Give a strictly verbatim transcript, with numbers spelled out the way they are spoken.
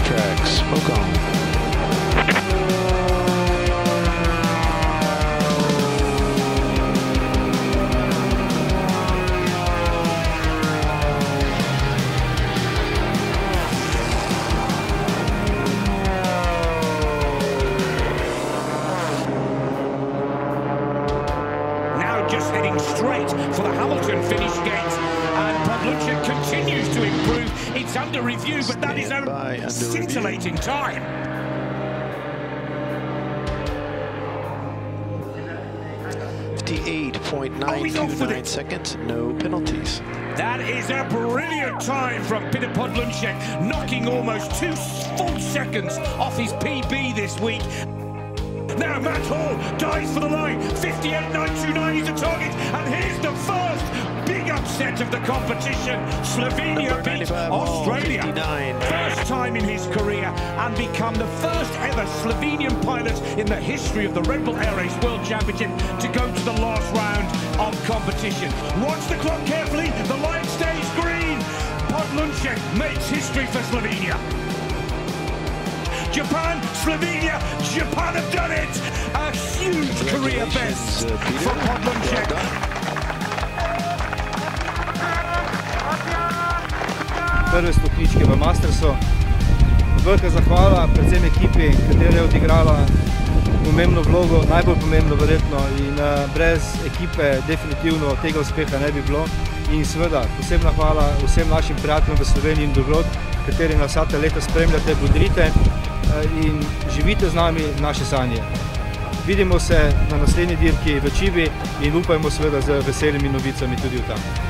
track, smoke on. Just heading straight for the Hamilton finish gate, and Podlunsek continues to improve. It's under review, but that is a scintillating time. fifty-eight point nine two nine seconds, no penalties. That is a brilliant time from Peter Podlunsek, knocking almost two full seconds off his P B this week. Now Matt Hall dives for the line. fifty-eight nine two nine is the target, and here's the first big upset of the competition. Slovenia beat Australia. First time in his career, and become the first ever Slovenian pilot in the history of the Red Bull Air Race World Championship to go to the last round of competition. Watch the clock carefully. The line stays green. Podlunsek makes history for Slovenia. Japan, Slovenia, Japan have done it! A huge career best uh, for Podlunsek. Prve stopničke v Mastersu. Velika zahvala predvsem ekipi, katera je odigrala pomembno vlogo, najbolj pomembno verjetno, in uh, brez ekipe definitivno tega uspeha ne bi bilo. In seveda posebna hvala vsem našim prijateljem v Sloveniji in drugod, kateri nas vsa ta leta spremljate, bodrite in živite z nami naše sanje. Vidimo se na naslednji dirki v Čibi in upajmo seveda z veselimi novicami tudi v tam.